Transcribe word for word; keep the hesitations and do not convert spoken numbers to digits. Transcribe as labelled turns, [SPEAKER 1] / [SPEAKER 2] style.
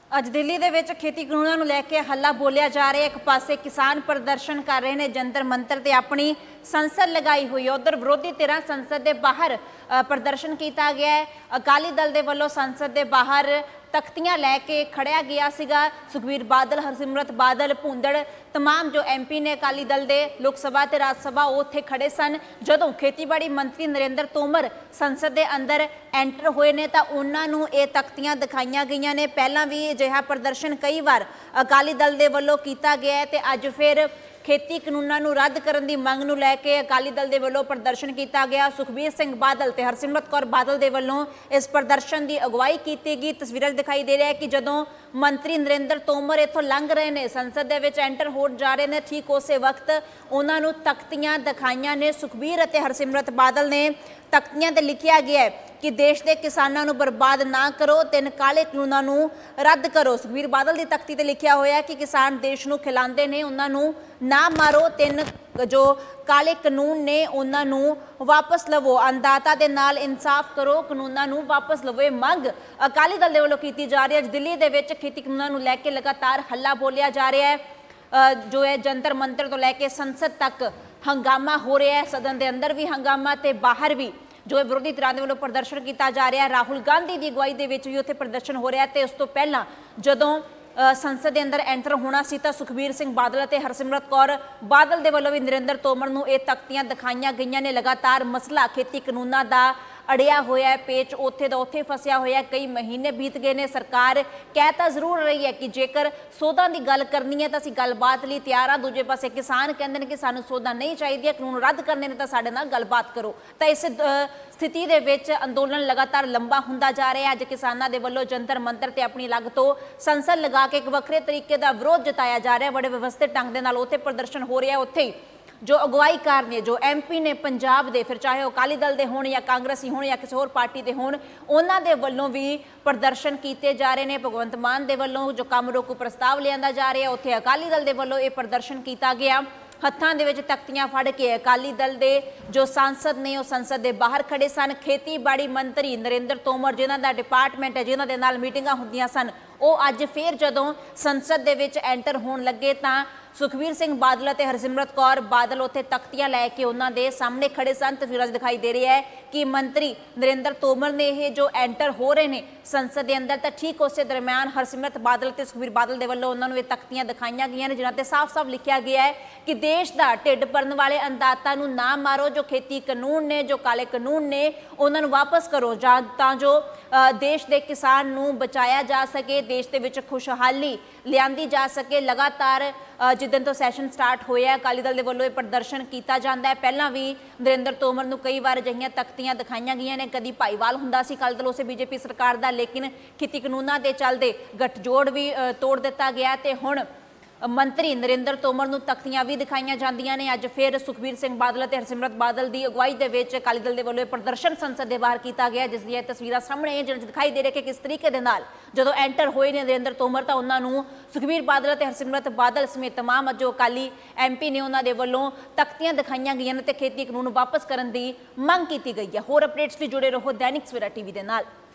[SPEAKER 1] ਅੱਜ ਦਿੱਲੀ ਦੇ ਵਿੱਚ ਖੇਤੀ ਕਾਨੂੰਨਾਂ ਨੂੰ ਲੈ ਕੇ ਹੱਲਾ ਬੋਲਿਆ ਜਾ ਰਿਹਾ। ਇੱਕ ਪਾਸੇ ਕਿਸਾਨ ਪ੍ਰਦਰਸ਼ਨ ਕਰ ਰਹੇ ਨੇ, ਜੰਤਰ ਮੰਤਰ ਤੇ ਆਪਣੀ ਸੰਸਦ लगाई हुई है। उधर विरोधी धिरां संसद के बाहर प्रदर्शन किया गया है। अकाली दल के वलों संसद के बाहर तख्तियां लैके खड़िया गया सीगा। सुखबीर बादल, हरसिमरत बादल, भूंदड़ तमाम जो एम पी ने अकाली दल के लोक सभा ते राज सभा उत्थे खड़े सन। जदों खेतीबाड़ी मंत्री नरेंद्र तोमर संसद के अंदर एंटर होए ने तां उन्हां नूं ये तख्तियां दिखाईयां गईयां ने। पहलां भी अजिहा प्रदर्शन कई बार अकाली दल के वलों किया गया है ते अज फिर खेती कानूनां नूं रद्द करन दी मंग नूं लैके अकाली दल दे वल्लों प्रदर्शन किया गया। सुखबीर सिंह बादल ते हरसिमरत कौर बादल दे वल्लों इस प्रदर्शन की अगवाई की गई। तस्वीरां दिखाई दे रहा है कि जदों मंत्री नरेंद्र तोमर इत्थों लंघ रहे हैं, संसद दे विच एंटर हो जा रहे हैं, ठीक उस वक्त उन्हां नूं तख्तियां दिखाईयां ने। सुखबीर अते हरसिमरत बादल ने तख्तियां ते लिखिया गया है कि देश के किसानों को बर्बाद ना करो, तीन काले कानूनों को रद्द करो। सुखबीर बादल की तख्ती ते लिखिया होया कि किसान देश को खिलाते हैं, उन्होंने ना मारो, तीन जो काले कानून ने उन्होंने वापस लवो, अन्नदाता के नाल इंसाफ करो, कानूनों को वापस लवो। ये मंग अकाली दल के वलों की जा रही है। दिल्ली के विच खेती कानूनों को लैके लगातार हल्ला बोलिया जा रहा है। जो है जंतर मंतर तो लैके संसद तक हंगामा हो रहा है। सदन के अंदर भी हंगामा ते बाहर भी जो विरोधी धिरां दे वल्लों प्रदर्शन किया जा रहा है। राहुल गांधी की अगवाई दे विच भी उत्थे प्रदर्शन हो रहा है। तो उस तो पहला जदों संसद के अंदर एंटर होना सी तां सुखबीर सिंह बादल ते हरसिमरत कौर बादल दे वल्लों भी नरेंद्र तोमर नूं ये तख्तियां दिखाईयां गईयां ने। लगातार मसला खेती कानूनां दा अड़िया होया है, पेच उत्थे दा उत्थे फसिया होया। कई महीने बीत गए ने, सरकार कह तां जरूर रही है कि जेकर सोधां दी गल करनी है तां असीं गलबात लई तैयार आ। दूजे पासे किसान कहंदे ने कि सानूं सोधां नहीं चाहिए, कानून रद्द करने ने तां साडे नाल गलबात करो। तां इस स्थिति दे विच अंदोलन लगातार लंबा हुंदा जा रहा है। अज किसानां दे वल्लों जंतर मंतर ते अपनी लग तो संसद लगा के एक वखरे तरीके का विरोध जताया जा रहा है। बड़े व्यवस्थित ढंग दे नाल उत्थे प्रदर्शन हो रहा है। उत्थे जो अगवाईकार ने, जो एम पी ने पंजाब दे, फिर चाहे अकाली दल के होण या कांग्रेसी होण या किसी होर पार्टी के होण, उन्हां दे वल्लों भी प्रदर्शन किए जा रहे हैं। भगवंत मान दे वल्लों जो काम रोकू प्रस्ताव लिया जा रहा है, उत्थे अकाली दल के वल्लों ये प्रदर्शन किया गया। हत्थां दे विच तख्तियां फड़ के अकाली दल के जो सांसद ने संसद के बाहर खड़े सन। खेतीबाड़ी मंत्री नरेंद्र तोमर जिन्हां दा डिपार्टमेंट है, जिन्हां दे नाल मीटिंगां हुंदियां सन, वो अज फिर जदों संसद दे विच एंटर होण लगे तां सुखबीर सिंह बादल ते हरसिमरत कौर बादल उत्थे तख्तियां लैके उन्हां दे सामने खड़े सन। तस्वीरां दिखाई दे रही है कि मंत्री नरेंद्र तोमर ने ये जो एंटर हो रहे हैं संसद के अंदर, तो ठीक उस दरम्यान हरसिमरत बादल ते सुखबीर बादल के वल्लों उन्होंने तख्तियां दिखाईयां गईयां ने, जिन्हां ते साफ साफ लिखिया गया है कि देश का ढिड भरन वाले अन्नदाता नूं ना मारो, जो खेती कानून ने, जो काले कानून ने, उन्होंने वापस करो तां जो देश के किसान नूं बचाया जा सके, देश के विच खुशहाली लियांदी जा सके। लगातार जिदन तो सैशन स्टार्ट होया अकाली दल के वल्लों प्रदर्शन किया जाता है। पहला भी नरेंद्र तोमर नूं कई बार अजिहियां तख्तियां दिखाईयां गईयां ने। कदी भाईवाल हुंदा सी अकाली दल, उसे बीजेपी सरकार का, लेकिन खेती कानूनां दे चलदे गठजोड़ भी तोड़ दिता गया। ते हुण मंत्री नरेंद्र तोमर नूं तख्तियां भी दिखाईयां जांदियां ने। अज फिर सुखबीर सिंह बादल ते हरसिमरत बादल की अगवाई दे विच अकाली दल के वल्लों प्रदर्शन संसद के बाहर किया गया, जिस दी तस्वीरां सामने है, जिन्हां दिखाई दे रहे कि किस तरीके दे नाल जदों एंटर होए ने नरेंद्र तोमर तां उन्हां नूं सुखबीर बादल ते हरसिमरत बादल समेत तमाम जो अकाली एम पी ने उन्हां दे वल्लों तख्तियां दिखाईयां गईयां ने ते खेती कानून वापस करन दी मंग की गई है। होर अपडेट्स लई जुड़े रहो दैनिक सवेरा टीवी दे नाल।